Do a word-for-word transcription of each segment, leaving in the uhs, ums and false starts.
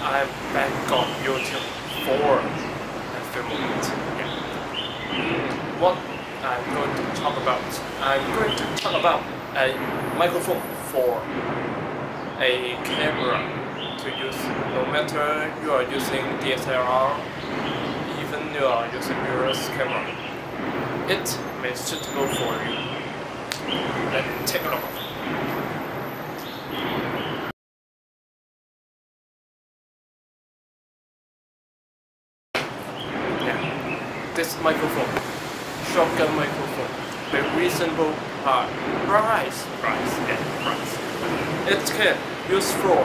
I'm back on YouTube for a few moments. Yeah. What I'm going to talk about? I'm going to talk about a microphone for a camera to use. No matter you are using D S L R, even you are using mirrorless camera, it may be suitable for you. Let's take a look. This microphone, shotgun microphone, with reasonable uh, price, price, yeah, price. It can use for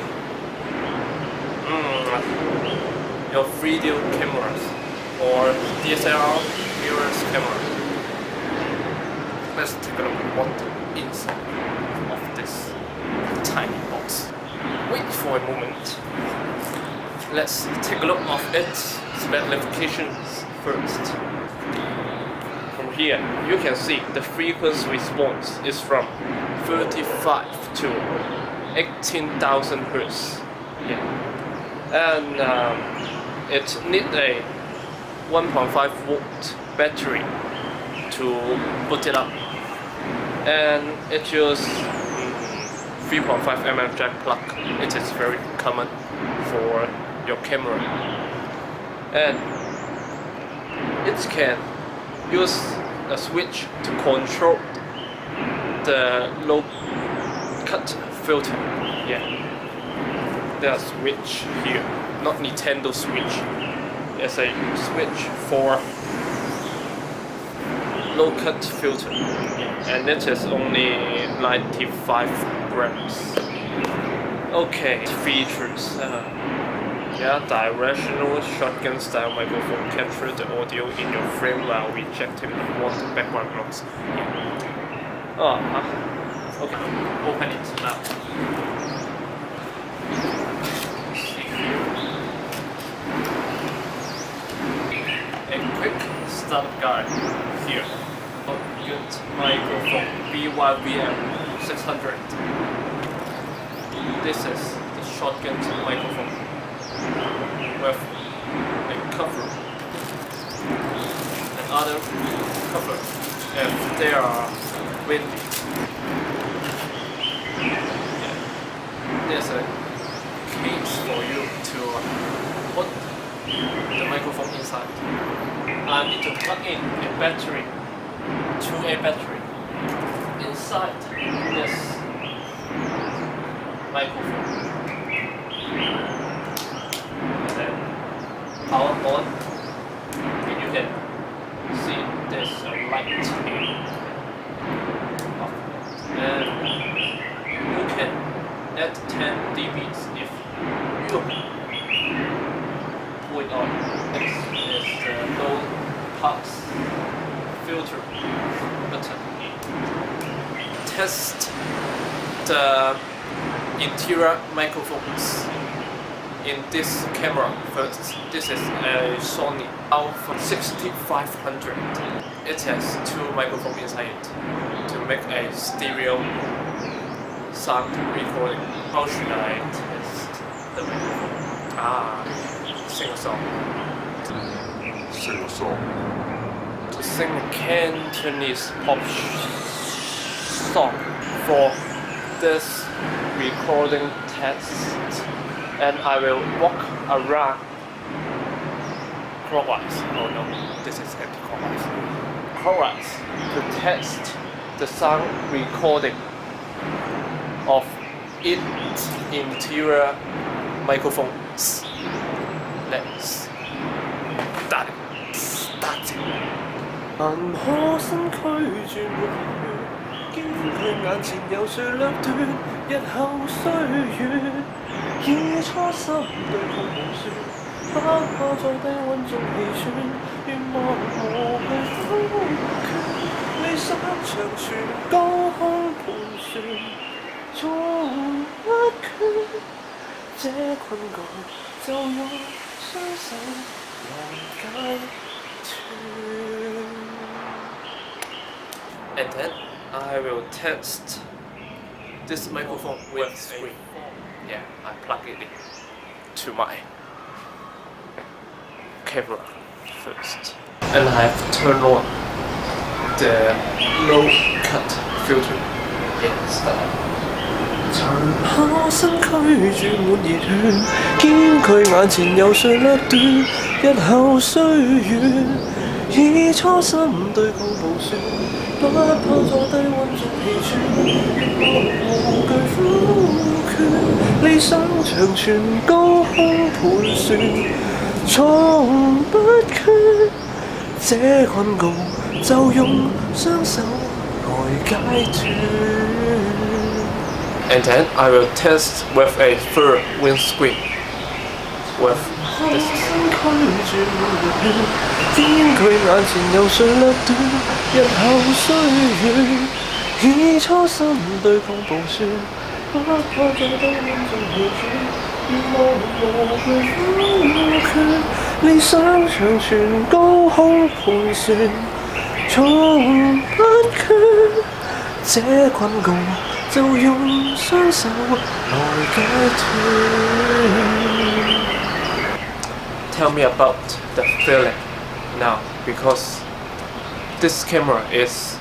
mm, your video cameras or D S L R mirrorless camera. Let's take a look at what inside of this tiny box. Wait for a moment. Let's take a look of its specifications first. From here, you can see the frequency response is from thirty-five to eighteen thousand hertz. Yeah, and um, it needs a one point five volt battery to boot it up, and it uses mm, three point five millimeter jack plug. It is very common for your camera, and it can use a switch to control the low cut filter. Yeah, there's a switch here, not Nintendo Switch. It's a switch for low cut filter, and it is only ninety-five grams. Okay, features. Uh, Yeah, directional shotgun style microphone capture the audio in your frame while rejecting water background noise. Yeah. Oh, huh. Okay, open it now. A quick start guide here. Good microphone B Y V M six hundred. This is the shotgun microphone with a cover and other cover if they are windy. Yeah. There's a case for you to put the microphone inside. I need to plug in a battery to a battery inside this microphone. Power on, and you can see there's a light here, and you can add ten D B if you put on. This is the low pass filter button. Test the interior microphones in this camera first. This is a Sony Alpha sixty-five hundred. It has two microphones inside it to make a stereo sound recording. How should I test the microphone? Ah, sing a song. Sing a song. To sing a Cantonese pop song for this recording test. And I will walk around clockwise. Oh no, this is anti-clockwise. Clockwise to test the sound recording of its interior microphones. Let's start it. Start it. 銀河身軀轉沒血，驚佢眼前有誰掠奪日後歲月。以初心對抗無說，不怕在低溫中氣喘，願望無懼風缺，離散長存，高空盤旋，做一拳，這困局就用雙手難解脱。 And then I will test this microphone with a screen. Yeah, I plug it in to my camera first. And I have turned on the low cut filter. Yes, that. 曾下身驅住滿熱血，堅拒眼前有誰掠奪日後歲月，以初心對抗暴雪，不怕坐低溫中氣喘，無懼苦決，理想長存高空盤旋，從不缺這困局，就用雙手來解脫。 And then I will test with a fur windscreen with this. 堅拒眼前有誰掠奪日後歲月，以初心對抗暴雪，不怕坐低溫中氣喘，無懼苦決，理想長存高空盤旋，從不缺這困局。 就用雙手來解脫。 Tell me about the feeling now, because this camera is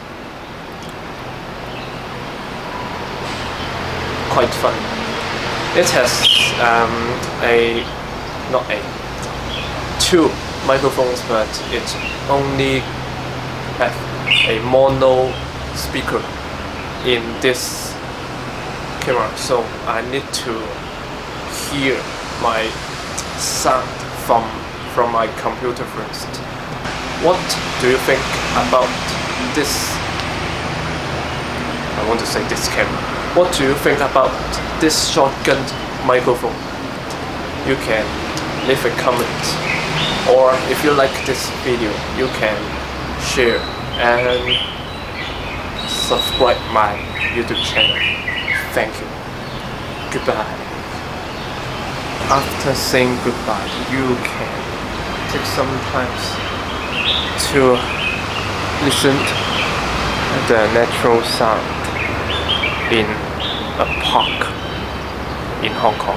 quite fun. It has um, a not a two microphones, but it only have a mono speaker in this camera, so I need to hear my sound from from my computer first. What do you think about this? I want to say this camera. What do you think about this shotgun microphone? You can leave a comment, or if you like this video, you can share and subscribe my YouTube channel. Thank you. Goodbye. After saying goodbye, you can take some time to listen to the natural sound in a park in Hong Kong.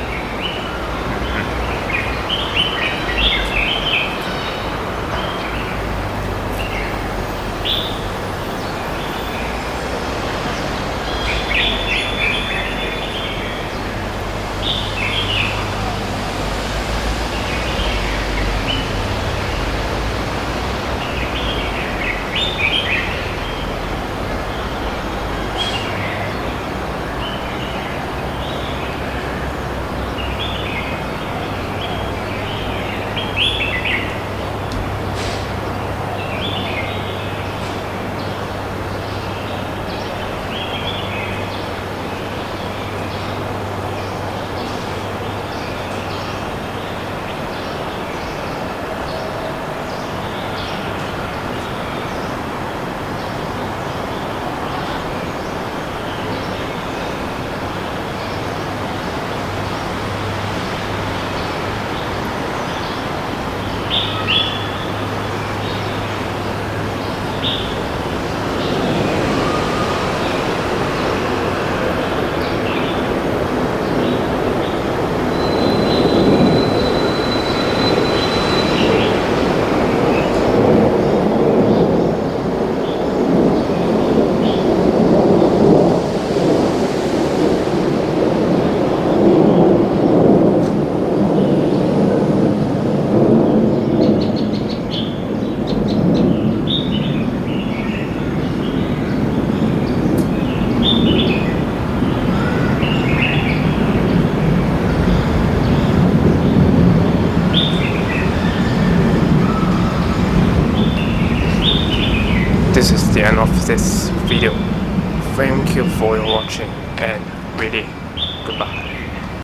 This is the end of this video. Thank you for watching and really goodbye.